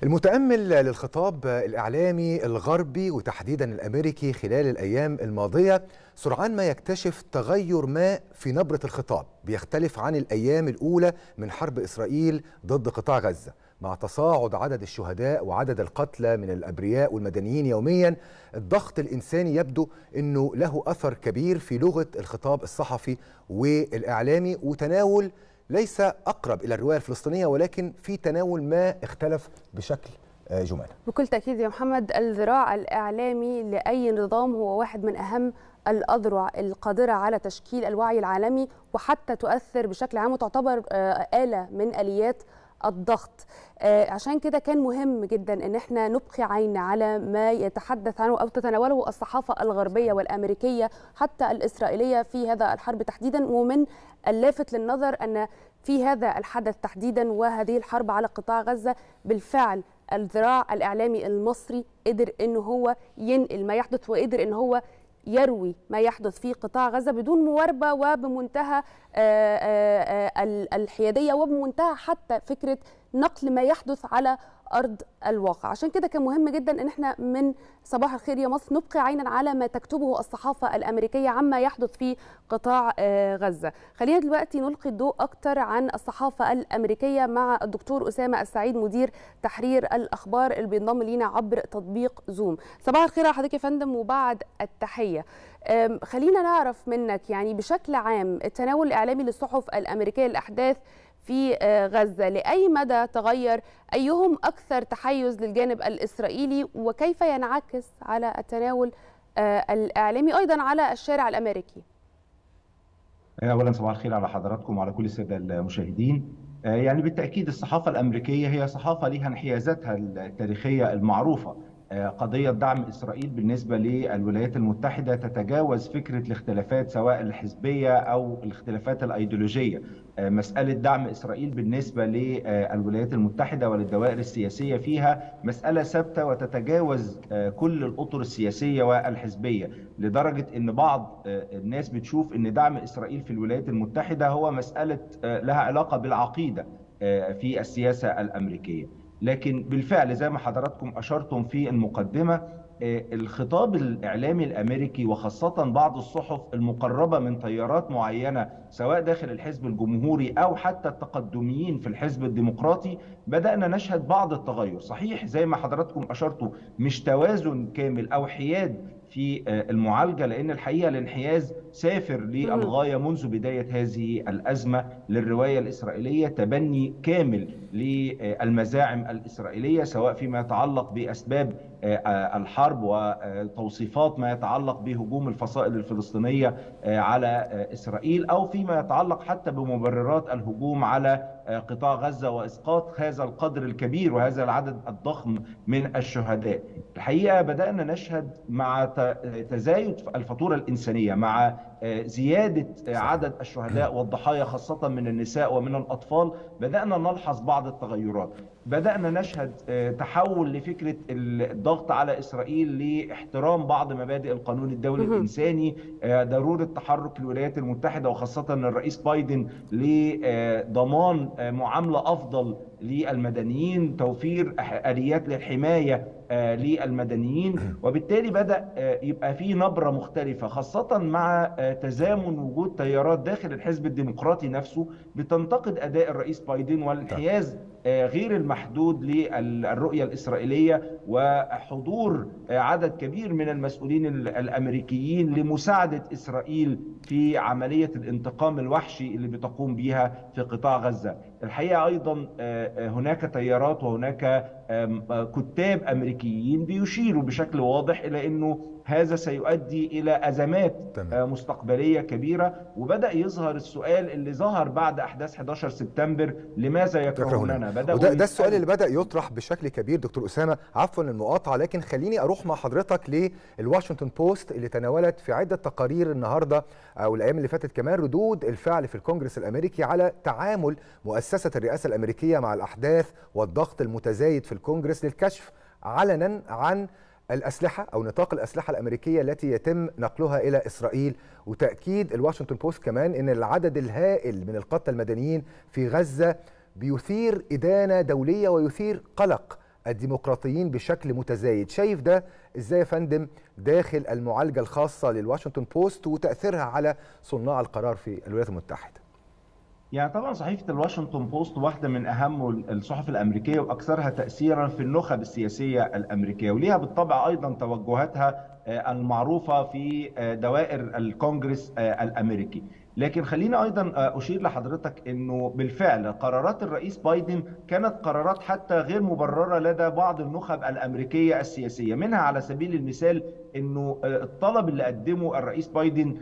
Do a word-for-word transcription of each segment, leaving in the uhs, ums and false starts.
المتأمل للخطاب الإعلامي الغربي وتحديدا الأمريكي خلال الأيام الماضية سرعان ما يكتشف تغير ما في نبرة الخطاب بيختلف عن الأيام الأولى من حرب إسرائيل ضد قطاع غزة. مع تصاعد عدد الشهداء وعدد القتلى من الأبرياء والمدنيين يوميا، الضغط الإنساني يبدو أنه له أثر كبير في لغة الخطاب الصحفي والإعلامي، وتناول ليس أقرب إلى الرواية الفلسطينية ولكن في تناول ما اختلف بشكل جمالي. بكل تأكيد يا محمد، الذراع الإعلامي لأي نظام هو واحد من أهم الأذرع القادرة على تشكيل الوعي العالمي، وحتى تؤثر بشكل عام وتعتبر آلة من آليات الضغط. عشان كده كان مهم جدا ان احنا نبقي عين على ما يتحدث عنه او تتناوله الصحافه الغربيه والامريكيه حتى الاسرائيليه في هذا الحرب تحديدا. ومن اللافت للنظر ان في هذا الحدث تحديدا وهذه الحرب على قطاع غزه بالفعل الذراع الاعلامي المصري قدر انه هو ينقل ما يحدث، وقدر انه هو يروي ما يحدث في قطاع غزة بدون مواربة وبمنتهى الحيادية وبمنتهى حتى فكرة نقل ما يحدث على أرض الواقع. عشان كده كان مهم جدا ان احنا من صباح الخير يا مصر نبقي عينا على ما تكتبه الصحافة الأمريكية عما يحدث في قطاع غزة. خلينا دلوقتي نلقي الضوء أكتر عن الصحافة الأمريكية مع الدكتور أسامة السعيد مدير تحرير الأخبار اللي بينضم لينا عبر تطبيق زوم. صباح الخير على حضرتك يا فندم وبعد التحية. خلينا نعرف منك يعني بشكل عام التناول الإعلامي للصحف الأمريكية الأحداث في غزة، لأي مدى تغير؟ أيهم أكثر تحيز للجانب الإسرائيلي؟ وكيف ينعكس على التناول الإعلامي أيضا على الشارع الأمريكي؟ أولا صباح الخير على حضراتكم وعلى كل السادة المشاهدين. يعني بالتأكيد الصحافة الأمريكية هي صحافة لها انحيازاتها التاريخية المعروفة. قضية دعم إسرائيل بالنسبة للولايات المتحدة تتجاوز فكرة الاختلافات سواء الحزبية أو الاختلافات الأيديولوجية. مسألة دعم إسرائيل بالنسبة للولايات المتحدة وللدوائر السياسية فيها مسألة ثابتة وتتجاوز كل الأطر السياسية والحزبية، لدرجة أن بعض الناس بتشوف أن دعم إسرائيل في الولايات المتحدة هو مسألة لها علاقة بالعقيدة في السياسة الأمريكية. لكن بالفعل زي ما حضراتكم أشرتم في المقدمة، الخطاب الإعلامي الأمريكي وخاصة بعض الصحف المقربة من تيارات معينة سواء داخل الحزب الجمهوري أو حتى التقدميين في الحزب الديمقراطي بدأنا نشهد بعض التغير. صحيح زي ما حضراتكم أشرتوا مش توازن كامل أو حياد في المعالجة، لأن الحقيقة الانحياز سافر للغاية منذ بداية هذه الأزمة للرواية الإسرائيلية، تبني كامل للمزاعم الإسرائيلية سواء فيما يتعلق بأسباب الحرب وتوصيفات ما يتعلق بهجوم الفصائل الفلسطينية على إسرائيل أو فيما يتعلق حتى بمبررات الهجوم على قطاع غزة وإسقاط هذا القدر الكبير وهذا العدد الضخم من الشهداء. الحقيقة بدأنا نشهد مع تزايد الفاتورة الإنسانية، مع زيادة عدد الشهداء والضحايا خاصة من النساء ومن الأطفال، بدأنا نلحظ بعض التغيرات. بدأنا نشهد تحول لفكرة الضغط على إسرائيل لاحترام بعض مبادئ القانون الدولي الإنساني، ضرورة تحرك الولايات المتحدة وخاصة الرئيس بايدن لضمان معاملة أفضل للمدنيين، توفير آليات للحماية للمدنيين. وبالتالي بدأ يبقى فيه نبرة مختلفة خاصة مع تزامن وجود تيارات داخل الحزب الديمقراطي نفسه بتنتقد أداء الرئيس بايدن والانحياز غير المحدود للرؤية الإسرائيلية وحضور عدد كبير من المسؤولين الأمريكيين لمساعدة إسرائيل في عملية الانتقام الوحشي اللي بتقوم بها في قطاع غزة. الحقيقة أيضا هناك تيارات وهناك كتاب أمريكيين بيشيروا بشكل واضح إلى أنه هذا سيؤدي إلى أزمات مستقبلية كبيرة، وبدأ يظهر السؤال اللي ظهر بعد أحداث أحد عشر سبتمبر: لماذا يكرهوننا؟ بدأوا وده ده السؤال اللي بدأ يطرح بشكل كبير. دكتور أسامة عفوا المقاطعة، لكن خليني أروح مع حضرتك للواشنطن بوست اللي تناولت في عدة تقارير النهاردة أو الأيام اللي فاتت كمان ردود الفعل في الكونجرس الأمريكي على تعامل مؤسسة الرئاسة الأمريكية مع الأحداث والضغط المتزايد في الكونجرس للكشف علنا عن الأسلحة أو نطاق الأسلحة الأمريكية التي يتم نقلها إلى إسرائيل. وتأكيد الواشنطن بوست كمان أن العدد الهائل من القتلى المدنيين في غزة بيثير إدانة دولية ويثير قلق الديمقراطيين بشكل متزايد. شايف ده ازاي يا فندم داخل المعالجة الخاصة للواشنطن بوست وتأثيرها على صناع القرار في الولايات المتحدة؟ يعني طبعا صحيفة الواشنطن بوست واحدة من أهم الصحف الأمريكية وأكثرها تأثيرا في النخب السياسية الأمريكية، وليها بالطبع أيضا توجهاتها المعروفة في دوائر الكونجرس الأمريكي. لكن خليني أيضا أشير لحضرتك أنه بالفعل قرارات الرئيس بايدن كانت قرارات حتى غير مبررة لدى بعض النخب الأمريكية السياسية. منها على سبيل المثال أنه الطلب اللي قدمه الرئيس بايدن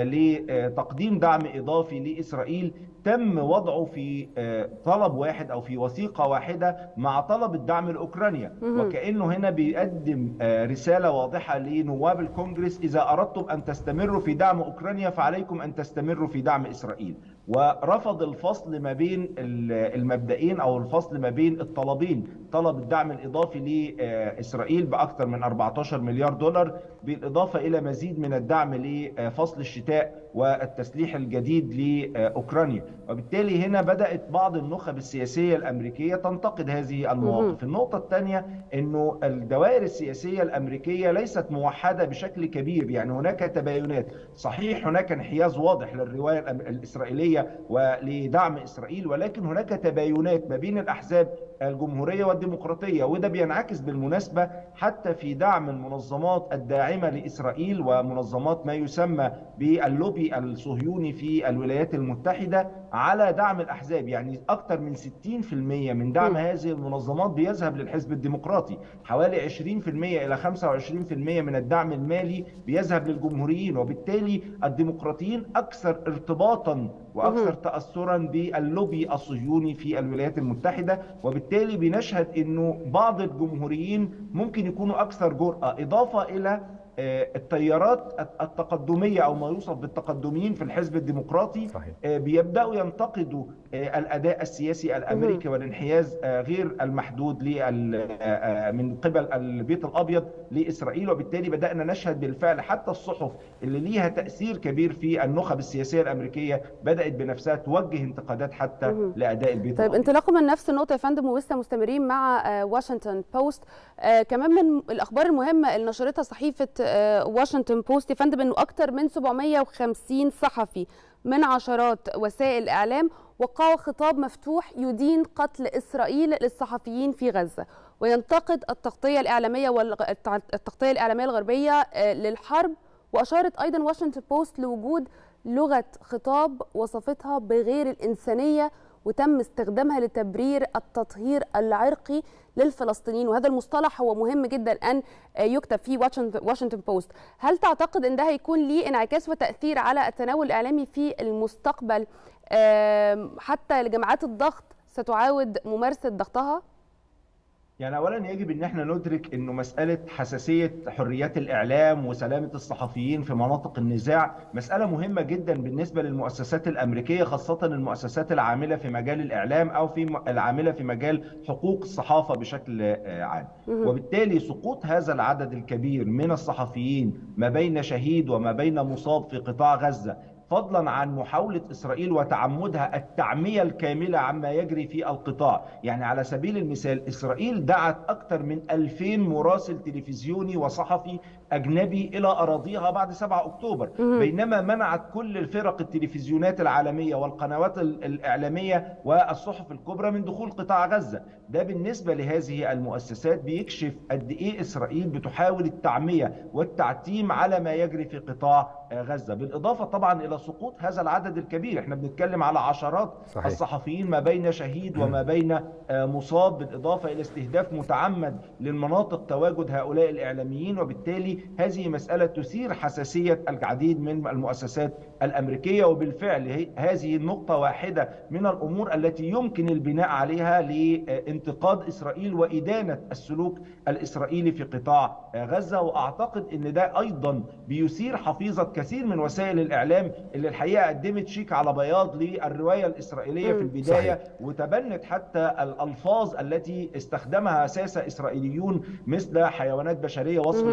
لتقديم دعم إضافي لإسرائيل تم وضعه في طلب واحد أو في وثيقة واحدة مع طلب الدعم لأوكرانيا، وكأنه هنا بيقدم رسالة واضحة لنواب الكونجرس: إذا أردتم أن تستمروا في دعم أوكرانيا فعليكم أن تستمروا في دعم إسرائيل. ورفض الفصل ما بين المبدئين أو الفصل ما بين الطلبين، طلب الدعم الإضافي لإسرائيل بأكثر من أربعة عشر مليار دولار بالإضافة إلى مزيد من الدعم لفصل الشتاء والتسليح الجديد لأوكرانيا. وبالتالي هنا بدأت بعض النخب السياسية الأمريكية تنتقد هذه المواقف. النقطة الثانية أنه الدوائر السياسية الأمريكية ليست موحدة بشكل كبير، يعني هناك تباينات. صحيح هناك انحياز واضح للرواية الإسرائيلية ولدعم إسرائيل، ولكن هناك تباينات ما بين الأحزاب الجمهورية والديمقراطية، وده بينعكس بالمناسبة حتى في دعم المنظمات الداعمة لإسرائيل ومنظمات ما يسمى باللوبي الصهيوني في الولايات المتحدة على دعم الأحزاب. يعني أكثر من ستين بالمئة من دعم هذه المنظمات بيذهب للحزب الديمقراطي، حوالي عشرين بالمئة إلى خمسة وعشرين بالمئة من الدعم المالي بيذهب للجمهوريين. وبالتالي الديمقراطيين أكثر ارتباطا وأكثر تأثرا باللوبي الصهيوني في الولايات المتحدة، وبالتالي بنشهد أنه بعض الجمهوريين ممكن يكونوا أكثر جرأة، إضافة إلى التيارات التقدمية أو ما يوصف بالتقدميين في الحزب الديمقراطي. صحيح. بيبدأوا ينتقدوا الأداء السياسي الأمريكي والانحياز غير المحدود من قبل البيت الأبيض لإسرائيل. وبالتالي بدأنا نشهد بالفعل حتى الصحف اللي ليها تأثير كبير في النخب السياسية الأمريكية بدأت بنفسها توجه انتقادات حتى مم. لأداء البيت طيب الأبيض. انطلاقا من نفس النقطة يا فندم ولسه مستمرين مع واشنطن بوست، آه كمان من الأخبار المهمة اللي نشرتها صحيفة واشنطن بوست يا فندم انه اكثر من سبعمئة وخمسين صحفي من عشرات وسائل الاعلام وقعوا خطاب مفتوح يدين قتل اسرائيل للصحفيين في غزه، وينتقد التغطيه الاعلاميه والتغطيه الاعلاميه الغربيه للحرب. واشارت ايضا واشنطن بوست لوجود لغه خطاب وصفتها بغير الانسانيه وتم استخدامها لتبرير التطهير العرقي للفلسطينيين، وهذا المصطلح هو مهم جدا أن يكتب في واشنطن بوست. هل تعتقد أن ده هيكون ليه انعكاس وتأثير على التناول الإعلامي في المستقبل حتى لجماعات الضغط ستعاود ممارسة ضغطها؟ يعني أولا يجب أن احنا ندرك أنه مسألة حساسية حريات الإعلام وسلامة الصحفيين في مناطق النزاع مسألة مهمة جدا بالنسبة للمؤسسات الأمريكية، خاصة المؤسسات العاملة في مجال الإعلام أو في العاملة في مجال حقوق الصحافة بشكل عام. وبالتالي سقوط هذا العدد الكبير من الصحفيين ما بين شهيد وما بين مصاب في قطاع غزة، فضلا عن محاولة إسرائيل وتعمدها التعمية الكاملة عما يجري في القطاع. يعني على سبيل المثال إسرائيل دعت أكثر من ألفين مراسل تلفزيوني وصحفي أجنبي إلى أراضيها بعد سبعة أكتوبر، بينما منعت كل الفرق التلفزيونات العالمية والقنوات الإعلامية والصحف الكبرى من دخول قطاع غزة. ده بالنسبة لهذه المؤسسات بيكشف قد إيه إسرائيل بتحاول التعمية والتعتيم على ما يجري في قطاع غزة، بالإضافة طبعا إلى سقوط هذا العدد الكبير. احنا بنتكلم على عشرات صحيح. الصحفيين ما بين شهيد وما بين مصاب، بالإضافة إلى استهداف متعمد للمناطق تواجد هؤلاء الإعلاميين. وبالتالي هذه مسألة تثير حساسية العديد من المؤسسات الأمريكية، وبالفعل هذه النقطة واحدة من الأمور التي يمكن البناء عليها لانتقاد إسرائيل وإدانة السلوك الإسرائيلي في قطاع غزة. وأعتقد أن ده أيضا بيثير حفيظة كثير من وسائل الإعلام اللي الحقيقة قدمت شيك على بياض للرواية الإسرائيلية في البداية صحيح. وتبنت حتى الألفاظ التي استخدمها ساسة إسرائيليون مثل حيوانات بشرية وصف الفلسطينيين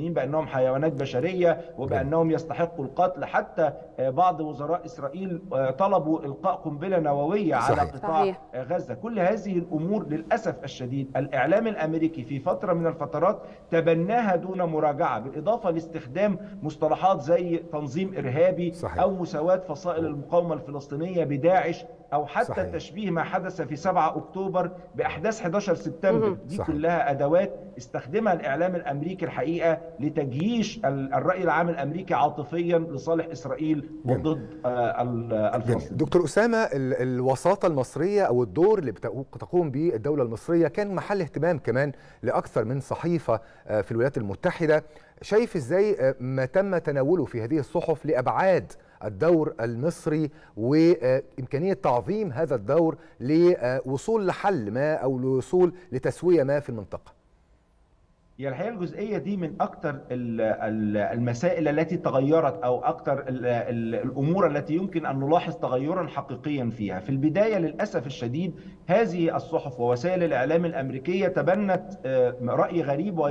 الفلسطينيين بأنهم حيوانات بشرية وبأنهم يستحقوا القتل. حتى بعض وزراء إسرائيل طلبوا إلقاء قنبلة نووية على قطاع صحيح. غزة. كل هذه الأمور للأسف الشديد الإعلام الأمريكي في فترة من الفترات تبناها دون مراجعة، بالإضافة لاستخدام مصطلحات زي تنظيم إرهابي صحيح. أو مساواة فصائل المقاومة الفلسطينية بداعش، أو حتى صحيح. تشبيه ما حدث في سبعة أكتوبر بأحداث أحد عشر سبتمبر. دي صحيح. كلها أدوات استخدمها الإعلام الأمريكي الحقيقة لتجييش الرأي العام الأمريكي عاطفيا لصالح إسرائيل وضد الفلسطينيين. دكتور أسامة، الوساطة المصرية أو الدور اللي تقوم به الدولة المصرية كان محل اهتمام كمان لأكثر من صحيفة في الولايات المتحدة. شايف إزاي ما تم تناوله في هذه الصحف لأبعاد الدور المصري وإمكانية تعظيم هذا الدور لوصول لحل ما أو لوصول لتسوية ما في المنطقة؟ هي الحقيقة الجزئية دي من أكثر المسائل التي تغيرت أو أكثر الأمور التي يمكن أن نلاحظ تغيرا حقيقيا فيها. في البداية للأسف الشديد هذه الصحف ووسائل الإعلام الأمريكية تبنت رأي غريب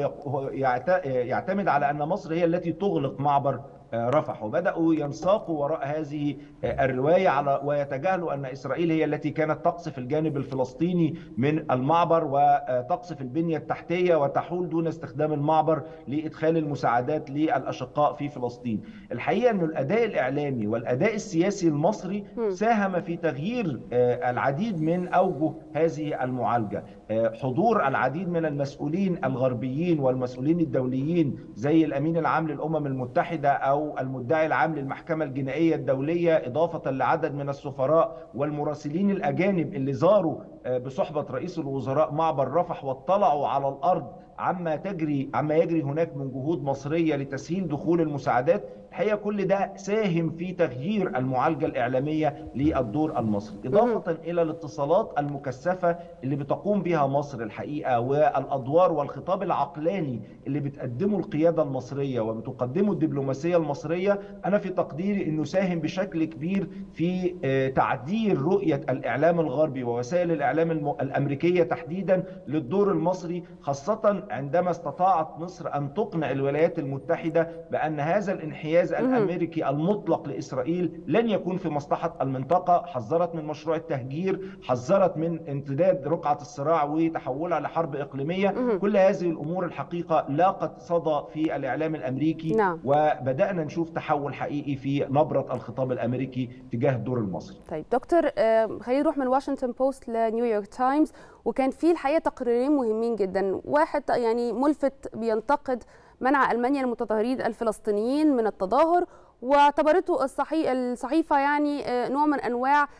ويعتمد على أن مصر هي التي تغلق معبر رفح، وبدأوا ينساقوا وراء هذه الرواية على ويتجاهلوا أن إسرائيل هي التي كانت تقصف الجانب الفلسطيني من المعبر وتقصف البنية التحتية وتحول دون استخدام المعبر لإدخال المساعدات للأشقاء في فلسطين. الحقيقة أن الأداء الإعلامي والأداء السياسي المصري ساهم في تغيير العديد من أوجه هذه المعالجة. حضور العديد من المسؤولين الغربيين والمسؤولين الدوليين زي الأمين العام للأمم المتحدة أو أو المدعي العام للمحكمة الجنائية الدولية، إضافة لعدد من السفراء والمراسلين الأجانب اللي زاروا بصحبة رئيس الوزراء معبر رفح واطلعوا على الأرض عما تجري عما يجري هناك من جهود مصرية لتسهيل دخول المساعدات. الحقيقة كل ده ساهم في تغيير المعالجة الإعلامية للدور المصري، إضافة إلى الاتصالات المكثفة اللي بتقوم بها مصر الحقيقة والأدوار والخطاب العقلاني اللي بتقدمه القيادة المصرية وبتقدمه الدبلوماسية المصرية. أنا في تقديري أنه ساهم بشكل كبير في تعديل رؤية الإعلام الغربي ووسائل الإعلام الأمريكية تحديدا للدور المصري، خاصة عندما استطاعت مصر أن تقنع الولايات المتحدة بأن هذا الانحياز الأمريكي المطلق لإسرائيل لن يكون في مصلحة المنطقة. حذرت من مشروع التهجير، حذرت من امتداد رقعة الصراع وتحولها لحرب إقليمية. كل هذه الأمور الحقيقة لاقت صدى في الإعلام الأمريكي نعم. وبدأنا نشوف تحول حقيقي في نبرة الخطاب الأمريكي تجاه الدور المصري. طيب دكتور، خلينا نروح من واشنطن بوست لنيويورك تايمز، وكان فيه الحقيقة تقريرين مهمين جدا. واحد يعني ملفت بينتقد منع ألمانيا المتظاهرين الفلسطينيين من التظاهر، واعتبرته الصحيفة يعني نوع من أنواع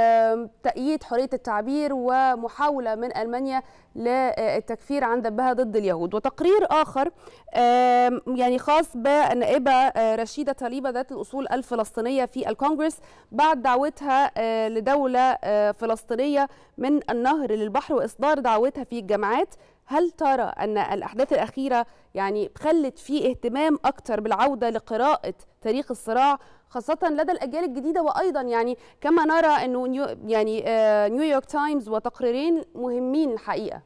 تأييد حرية التعبير ومحاولة من ألمانيا للتكفير عن ذبها ضد اليهود. وتقرير آخر يعني خاص بالنائبة رشيدة طليبة ذات الأصول الفلسطينية في الكونغرس بعد دعوتها لدولة فلسطينية من النهر للبحر وإصدار دعوتها في الجامعات. هل ترى أن الأحداث الأخيرة يعني خلت فيه اهتمام أكتر بالعودة لقراءة تاريخ الصراع خاصة لدى الأجيال الجديدة؟ وأيضا يعني كما نرى أنه نيو يعني نيويورك تايمز وتقريرين مهمين الحقيقة.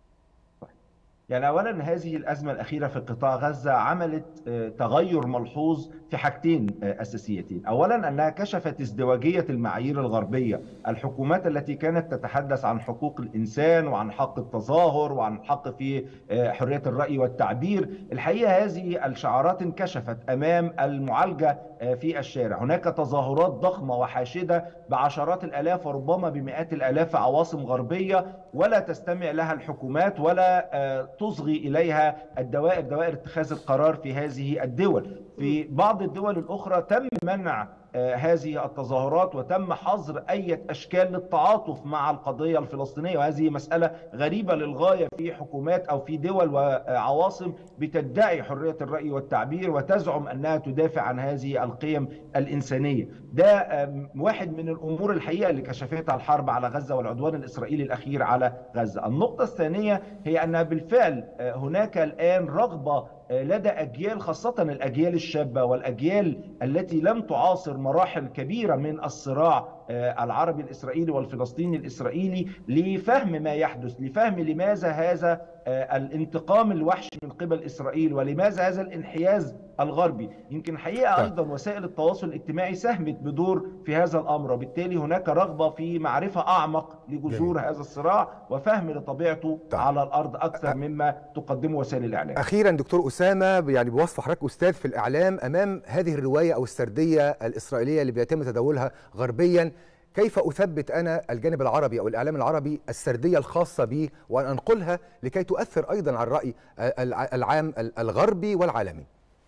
يعني أولا هذه الأزمة الأخيرة في قطاع غزة عملت تغير ملحوظ في حاجتين أساسيتين. أولا أنها كشفت ازدواجية المعايير الغربية. الحكومات التي كانت تتحدث عن حقوق الإنسان وعن حق التظاهر وعن حق في حرية الرأي والتعبير، الحقيقة هذه الشعارات انكشفت أمام المعالجة في الشارع. هناك تظاهرات ضخمة وحاشدة بعشرات الآلاف وربما بمئات الآلاف في عواصم غربية، ولا تستمع لها الحكومات ولا تصغي إليها الدوائر دوائر اتخاذ القرار في هذه الدول. في بعض الدول الأخرى تم منع هذه التظاهرات وتم حظر أي أشكال للتعاطف مع القضية الفلسطينية، وهذه مسألة غريبة للغاية في حكومات أو في دول وعواصم بتدعي حرية الرأي والتعبير وتزعم أنها تدافع عن هذه القيم الإنسانية. ده واحد من الأمور الحقيقة اللي كشفتها الحرب على غزة والعدوان الإسرائيلي الأخير على غزة. النقطة الثانية هي أن بالفعل هناك الآن رغبة لدى أجيال، خاصة الأجيال الشابة والأجيال التي لم تعاصر مراحل كبيرة من الصراع العربي الإسرائيلي والفلسطيني الإسرائيلي لفهم ما يحدث، لفهم لماذا هذا الانتقام الوحش من قبل إسرائيل ولماذا هذا الانحياز الغربي. يمكن حقيقة أيضا وسائل التواصل الاجتماعي ساهمت بدور في هذا الأمر، وبالتالي هناك رغبة في معرفة أعمق لجذور هذا الصراع وفهم لطبيعته طيب. على الأرض أكثر مما تقدمه وسائل الإعلام. أخيرا دكتور أسامة، يعني بوصف حضرتك أستاذ في الإعلام، أمام هذه الرواية أو السردية الإسرائيلية اللي بيتم تداولها غربيا، كيف أثبت أنا الجانب العربي أو الإعلام العربي السردية الخاصة به وأن أنقلها لكي تؤثر أيضا على الرأي العام الغربي والعالمي؟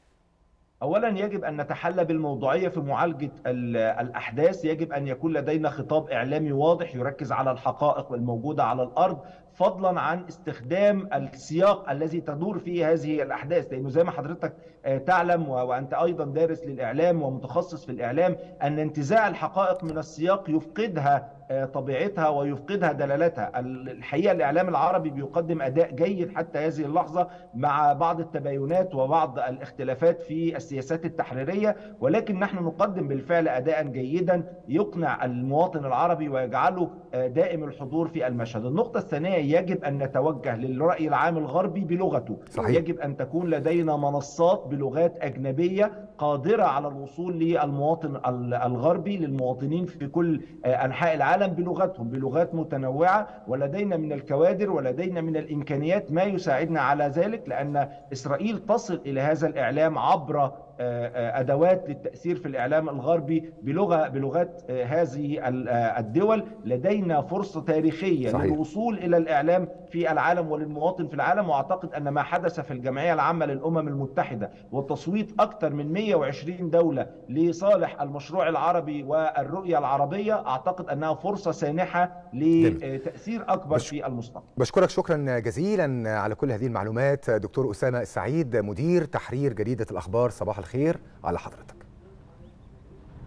أولا يجب أن نتحلى بالموضوعية في معالجة الأحداث، يجب أن يكون لدينا خطاب إعلامي واضح يركز على الحقائق الموجودة على الأرض، فضلا عن استخدام السياق الذي تدور فيه هذه الأحداث، لأنه زي ما حضرتك تعلم وأنت أيضا دارس للإعلام ومتخصص في الإعلام أن انتزاع الحقائق من السياق يفقدها طبيعتها ويفقدها دلالتها. الحقيقة الإعلام العربي بيقدم أداء جيد حتى هذه اللحظة مع بعض التباينات وبعض الاختلافات في السياسات التحريرية، ولكن نحن نقدم بالفعل أداء جيدا يقنع المواطن العربي ويجعله دائم الحضور في المشهد. النقطة الثانية، يجب أن نتوجه للرأي العام الغربي بلغته. صحيح. يجب أن تكون لدينا منصات بلغات أجنبية قادرة على الوصول للمواطن الغربي، للمواطنين في كل أنحاء العالم بلغتهم، بلغات متنوعة، ولدينا من الكوادر ولدينا من الإمكانيات ما يساعدنا على ذلك، لأن إسرائيل تصل إلى هذا الإعلام عبر أدوات للتأثير في الإعلام الغربي بلغة بلغات هذه الدول. لدينا فرصة تاريخية صحيح. للوصول إلى الإعلام في العالم وللمواطن في العالم، وأعتقد أن ما حدث في الجمعية العامة للأمم المتحدة وتصويت أكثر من مئة وعشرين دولة لصالح المشروع العربي والرؤية العربية، أعتقد أنها فرصة سانحة لتأثير أكبر بش... في المستقبل. بشكرك شكرا جزيلا على كل هذه المعلومات دكتور أسامة السعيد، مدير تحرير جريدة الأخبار. صباح الخير على حضرتك.